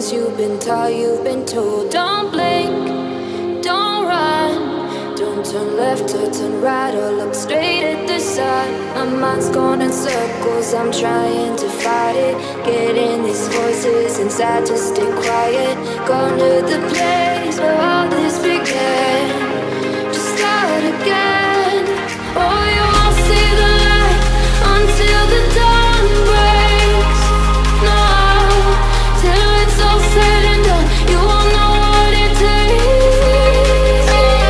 things you've been taught, you've been told. Don't blink, don't run, don't turn left or turn right or look straight at the sun. My mind's going in circles, I'm trying to fight it. Getting these voices inside to stay quiet. Going to the place where all this began. Just start again. Oh, you won't see the light until the dawn breaks. No, till it's all said and done, you won't know what it takes.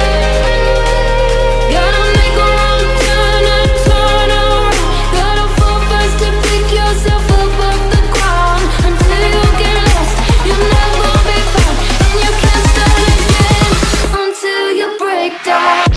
Gotta make a wrong turn and turn around. Gotta fall fast to pick yourself up off the ground. Until you get lost, you'll never be found. And you can't start again until you break down.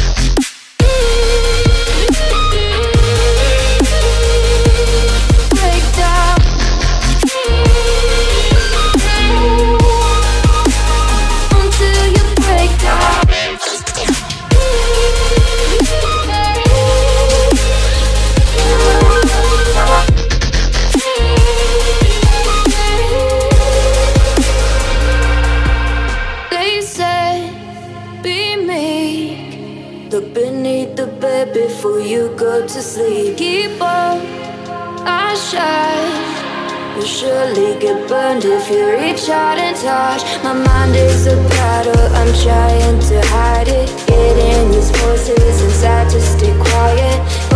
Before you go to sleep, keep on our shine. You'll surely get burned if you reach out and touch. My mind is a battle, I'm trying to hide it. Getting these voices inside to stay quiet.